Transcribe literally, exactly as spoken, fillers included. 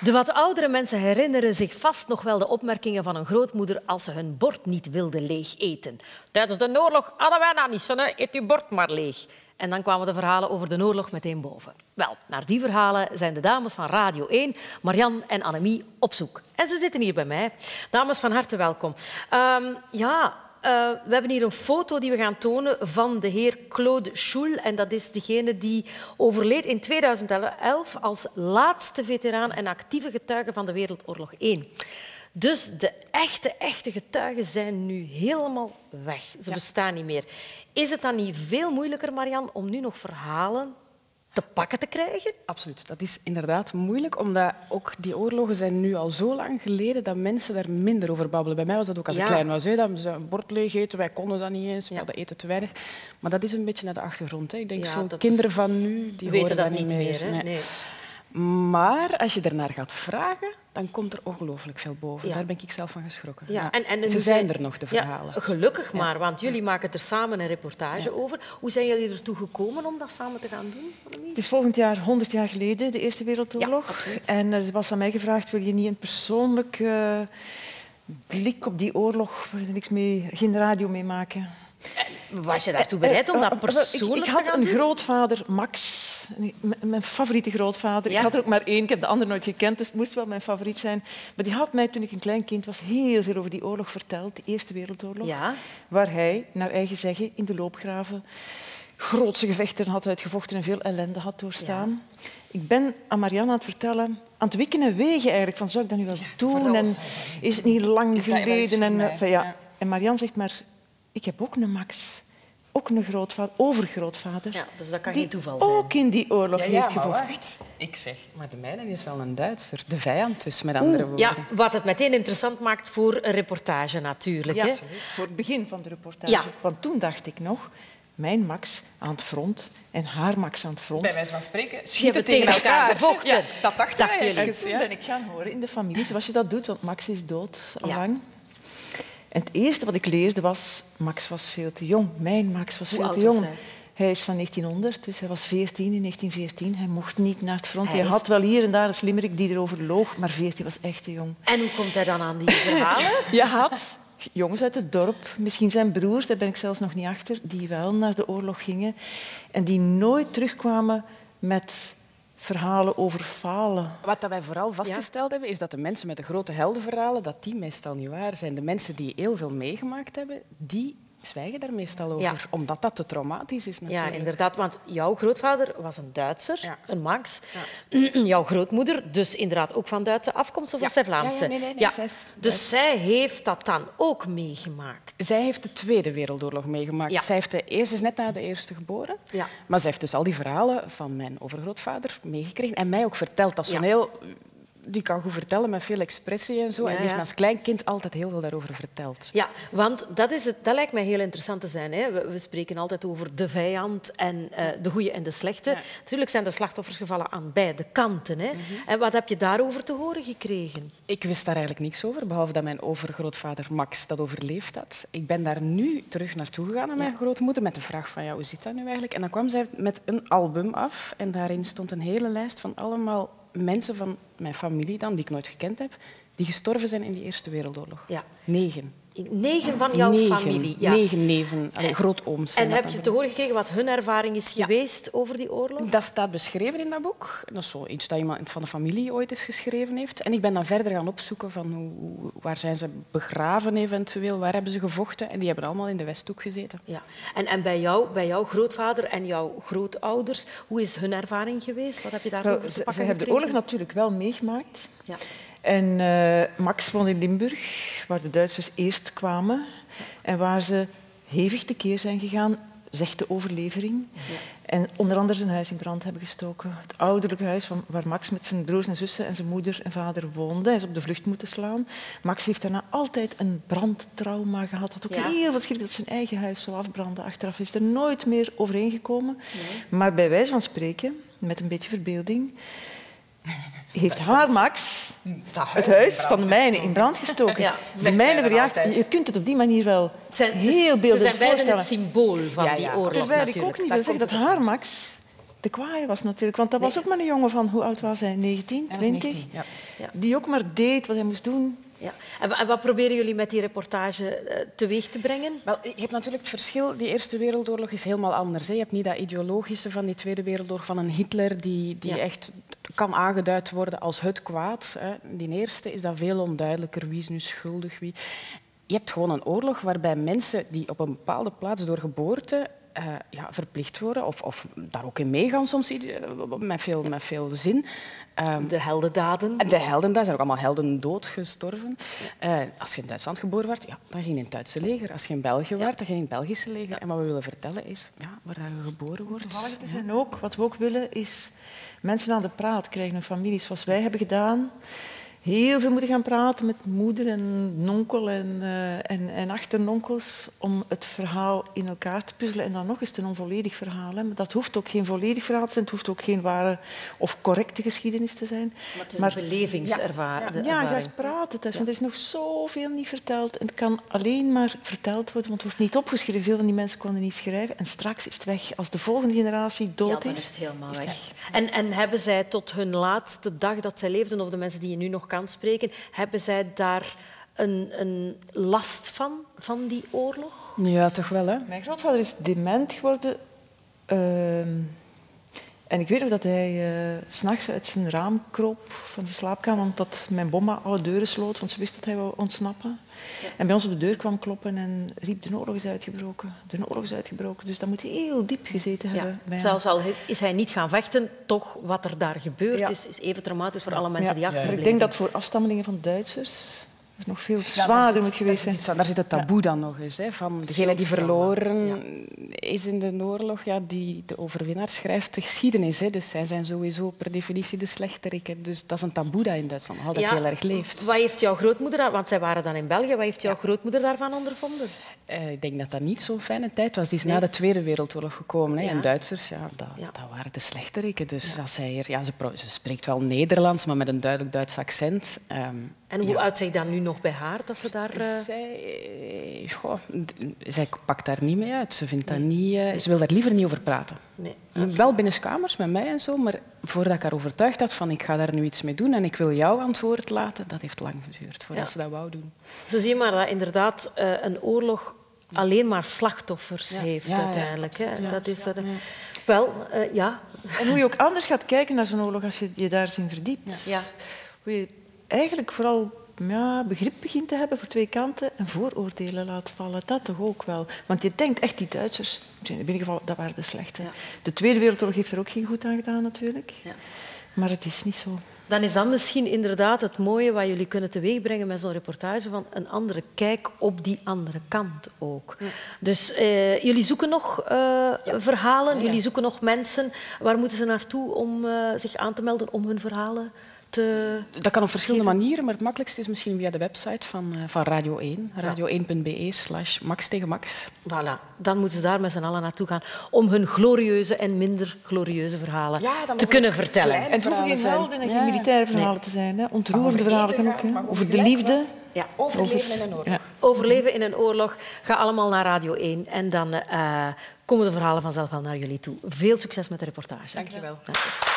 De wat oudere mensen herinneren zich vast nog wel de opmerkingen van een grootmoeder als ze hun bord niet wilde leeg eten. Tijdens de oorlog hadden wij dat niet, zo, eet uw bord maar leeg. En dan kwamen de verhalen over de oorlog meteen boven. Wel, naar die verhalen zijn de dames van Radio één, Marianne en Annemie, op zoek. En ze zitten hier bij mij. Dames, van harte welkom. Um, ja... Uh, we hebben hier een foto die we gaan tonen van de heer Claude Schoulle. En dat is degene die overleed in tweeduizend elf als laatste veteraan en actieve getuige van de Wereldoorlog één. Dus de echte, echte getuigen zijn nu helemaal weg. Ze ja. bestaan niet meer. Is het dan niet veel moeilijker, Marianne, om nu nog verhalen te pakken te krijgen? Absoluut. Dat is inderdaad moeilijk, omdat ook die oorlogen zijn nu al zo lang geleden dat mensen daar minder over babbelen. Bij mij was dat ook als ja. ik klein was. Hè. Dat ze een bord leeg eten, wij konden dat niet eens, we ja. hadden eten te weinig. Maar dat is een beetje naar de achtergrond. Hè. Ik denk, ja, zo kinderen is... van nu, die weten dat niet meer. meer hè? Nee. Nee. Maar als je ernaar gaat vragen, dan komt er ongelooflijk veel boven. Ja. Daar ben ik zelf van geschrokken. Ja. Ja. En, en, en Ze zijn er nog, de verhalen. Ja, gelukkig maar, ja. want jullie ja. maken er samen een reportage ja. over. Hoe zijn jullie ertoe gekomen om dat samen te gaan doen? Het is volgend jaar honderd jaar geleden, de Eerste Wereldoorlog. Ja, en er was aan mij gevraagd, wil je niet een persoonlijk uh, blik op die oorlog, waar je niks mee, geen radio mee maken? Was je daartoe bereid om dat persoonlijk ik, ik had te gaan een doen? grootvader, Max, mijn favoriete grootvader. Ja? Ik had er ook maar één, ik heb de ander nooit gekend, dus het moest wel mijn favoriet zijn. Maar die had mij, toen ik een klein kind was, heel veel over die oorlog verteld, de Eerste Wereldoorlog. Ja? Waar hij, naar eigen zeggen, in de loopgraven grootse gevechten had uitgevochten en veel ellende had doorstaan. Ja. Ik ben aan Marianne aan het vertellen, aan het wikken en wegen eigenlijk, van zou ik dat nu wel ja, doen? En is het niet lang geleden? En, van, ja. Ja. en Marianne zegt maar... Ik heb ook een Max, ook een grootvader, overgrootvader, ja, dus dat kan die geen toeval zijn. ook in die oorlog ja, ja, heeft gevochten. Wacht. Ik zeg, maar de mijne is wel een Duitser, de vijand dus, met andere woorden. Ja, wat het meteen interessant maakt voor een reportage natuurlijk. Ja, hè? voor het begin van de reportage. Ja. Want toen dacht ik nog, mijn Max aan het front en haar Max aan het front. Bij wijze van spreken, schieten tegen elkaar gevochten. Ja, dat dachten dacht wij. En toen ben ik gaan horen in de familie, zoals je dat doet, want Max is dood al ja. lang. En het eerste wat ik leerde was, Max was veel te jong. Mijn Max was veel Hoe te jong. Hij? hij is van negentienhonderd, dus hij was veertien in negentien veertien. Hij mocht niet naar het front. Hij, hij is... had wel hier en daar een slimmerik die erover loog, maar veertien was echt te jong. En hoe komt hij dan aan die verhalen? Je had jongens uit het dorp, misschien zijn broers, daar ben ik zelfs nog niet achter, die wel naar de oorlog gingen en die nooit terugkwamen met verhalen over falen. Wat wij vooral vastgesteld ja. hebben, is dat de mensen met de grote heldenverhalen, dat die meestal niet waar zijn. De mensen die heel veel meegemaakt hebben, die zwijgen daar meestal over, ja. omdat dat te traumatisch is natuurlijk. Ja, inderdaad, want jouw grootvader was een Duitser, ja. een Max. Ja. Jouw grootmoeder, dus inderdaad ook van Duitse afkomst, of ja. was zij Vlaamse? Ja, ja, nee, nee, nee, ja. zij is, dus zij heeft dat dan ook meegemaakt? Zij heeft de Tweede Wereldoorlog meegemaakt. Ja. Zij heeft de eerste, is net na de eerste geboren, ja. maar zij heeft dus al die verhalen van mijn overgrootvader meegekregen en mij ook verteld. Dat is zo'n ja. heel... Die kan goed vertellen met veel expressie en zo. Ja, en die heeft ja. als klein kind altijd heel veel daarover verteld. Ja, want dat, is het, dat lijkt mij heel interessant te zijn. Hè. We, we spreken altijd over de vijand en uh, de goede en de slechte. Ja. Natuurlijk zijn er slachtoffers gevallen aan beide kanten. Hè. Mm-hmm. En wat heb je daarover te horen gekregen? Ik wist daar eigenlijk niks over, behalve dat mijn overgrootvader Max dat overleefd had. Ik ben daar nu terug naartoe gegaan naar mijn ja. grootmoeder met de vraag van ja, hoe zit dat nu eigenlijk? En dan kwam zij met een album af en daarin stond een hele lijst van allemaal mensen van mijn familie dan, die ik nooit gekend heb, die gestorven zijn in die Eerste Wereldoorlog. Ja. Negen. Negen van jouw Negen. familie? Ja. Negen neven, allee, grootooms. En heb je te horen gekregen wat hun ervaring is ja. geweest over die oorlog? Dat staat beschreven in dat boek. Dat is zo iets dat iemand van de familie ooit eens geschreven heeft. En ik ben dan verder gaan opzoeken van hoe, waar zijn ze begraven eventueel, waar hebben ze gevochten. En die hebben allemaal in de Westhoek gezeten. Ja. En, en bij, jou, bij jouw grootvader en jouw grootouders, hoe is hun ervaring geweest? Wat heb je daarover well, te pakken Ze hebben de oorlog natuurlijk wel meegemaakt. Ja. En uh, Max woonde in Limburg, waar de Duitsers eerst kwamen en waar ze hevig tekeer zijn gegaan, zegt de overlevering. Ja. En onder andere zijn huis in brand hebben gestoken. Het ouderlijke huis van, waar Max met zijn broers en zussen en zijn moeder en vader woonde. Hij is op de vlucht moeten slaan. Max heeft daarna altijd een brandtrauma gehad. Had ook ja. heel veel schrik dat zijn eigen huis zou afbranden. Achteraf is er nooit meer overheen gekomen. Nee. Maar bij wijze van spreken, met een beetje verbeelding, heeft haar Max het huis van de mijne in brand gestoken. Ja, de mijne verjaagd. Je kunt het op die manier wel zijn, heel beeldend voorstellen. Ze zijn beiden het symbool van ja, ja, die oorlog. Terwijl ik ook niet wil zeggen dat haar Max de kwaaie was natuurlijk. Want dat Nee. was ook maar een jongen van, hoe oud was hij? negentien, Hij was twintig? negentien, ja. Ja. Die ook maar deed wat hij moest doen. Ja. En, wa- en wat proberen jullie met die reportage uh, teweeg te brengen? Wel, je hebt natuurlijk het verschil. Die Eerste Wereldoorlog is helemaal anders. Hè. Je hebt niet dat ideologische van die Tweede Wereldoorlog, van een Hitler die, die Ja. echt kan aangeduid worden als het kwaad. Hè. Die Eerste is dat veel onduidelijker. Wie is nu schuldig? Wie... Je hebt gewoon een oorlog waarbij mensen die op een bepaalde plaats door geboorte uh, ja, verplicht worden, of, of daar ook in meegaan soms, met veel, met veel zin. Um, De heldendaden. de helden, daar zijn ook allemaal helden doodgestorven. Uh, als je in Duitsland geboren werd, ja, dan ging je in het Duitse leger. Als je in België werd, dan ging je in het Belgische leger. Ja. En wat we willen vertellen is, ja, waar je geboren wordt. Toevallig te zijn ook, wat we ook willen, is mensen aan de praat krijgen, een familie, zoals wij hebben gedaan. Heel veel moeten gaan praten met moeder en nonkel en, uh, en, en achternonkels om het verhaal in elkaar te puzzelen. En dan nog eens een onvolledig verhaal. Hè. Maar dat hoeft ook geen volledig verhaal te zijn. Het hoeft ook geen ware of correcte geschiedenis te zijn. Maar het is maar, een belevingservaring. Ja, ga eens praten thuis, want er is nog zoveel niet verteld. En het kan alleen maar verteld worden, want het wordt niet opgeschreven. Veel van die mensen konden niet schrijven. En straks is het weg. Als de volgende generatie dood Ja, dan is, is het helemaal is het weg. En, en hebben zij tot hun laatste dag dat zij leefden, of de mensen die je nu nog kan spreken, hebben zij daar een, een last van, van die oorlog? Ja, toch wel, hè? Mijn grootvader is dement geworden. Uh, en ik weet nog dat hij uh, 's nachts uit zijn raam kroop van de slaapkamer, omdat mijn bomma alle deuren sloot, want ze wist dat hij wou ontsnappen. Ja. En bij ons op de deur kwam kloppen en riep, de oorlog is uitgebroken. De oorlog is uitgebroken. Dus dat moet heel diep gezeten ja. hebben. Bij Zelfs al is, is hij niet gaan vechten, toch wat er daar gebeurd ja. is, is even traumatisch voor alle mensen ja. die achterbleven. Ik denk dat voor afstammelingen van Duitsers het nog veel zwaarder moet geweest zijn. Daar, daar zit het taboe ja. dan nog eens. Hè, van degene die verloren ja. is in de oorlog, ja, die, de overwinnaar schrijft de geschiedenis. Hè, dus zij zijn sowieso per definitie de slechteriken. Dus dat is een taboe dat in Duitsland altijd ja. heel erg leeft. Wat heeft jouw grootmoeder, want zij waren dan in België, wat heeft jouw ja. grootmoeder daarvan ondervonden? Uh, ik denk dat dat niet zo'n fijne tijd was. Die is nee. na de Tweede Wereldoorlog gekomen. Hè. Ja. En Duitsers, ja, dat, ja. dat waren de slechteriken. Dus ja. als zij hier, ja, ze, ze spreekt wel Nederlands, maar met een duidelijk Duits accent. Um, en hoe ja. uitziet dat nu nog bij haar? Dat ze daar, uh... zij, goh, zij pakt daar niet mee uit. Ze, vindt nee. dat niet, uh, ze wil daar liever niet over praten. Nee. Wel binnenskamers met mij en zo, maar voordat ik haar overtuigd had van ik ga daar nu iets mee doen en ik wil jouw antwoord laten, dat heeft lang geduurd voordat ja. ze dat wou doen. Zo zie je maar dat inderdaad uh, een oorlog alleen maar slachtoffers ja. heeft ja, uiteindelijk. Ja, ja. Dat is dat. Ja. Wel, uh, ja. En hoe je ook anders gaat kijken naar zo'n oorlog als je je daarin verdiept. Ja. Hoe je eigenlijk vooral ja, begrip begint te hebben voor twee kanten en vooroordelen laat vallen. Dat toch ook wel. Want je denkt echt, die Duitsers, in ieder geval, dat waren de slechte. Ja. De Tweede Wereldoorlog heeft er ook geen goed aan gedaan natuurlijk. Ja. Maar het is niet zo. Dan is dat misschien inderdaad het mooie wat jullie kunnen teweegbrengen met zo'n reportage, van een andere kijk op die andere kant ook. Ja. Dus uh, jullie zoeken nog uh, ja. verhalen, ja. jullie zoeken nog mensen. Waar moeten ze naartoe om uh, zich aan te melden om hun verhalen te Dat kan op verschillende geven? manieren, maar het makkelijkste is misschien via de website van, uh, van Radio één. radio één punt be slash max tegen max. Voilà, dan moeten ze daar met z'n allen naartoe gaan om hun glorieuze en minder glorieuze verhalen ja, te kunnen vertellen. En het hoeven geen helden en geen ja. militaire verhalen nee. te zijn. Hè. Ontroerende verhalen kan ook. Over, over de liefde. Ja. Overleven in een oorlog. Ja. Overleven in een oorlog. Ga allemaal naar Radio één en dan uh, komen de verhalen vanzelf wel naar jullie toe. Veel succes met de reportage. Dank je wel. Dank je.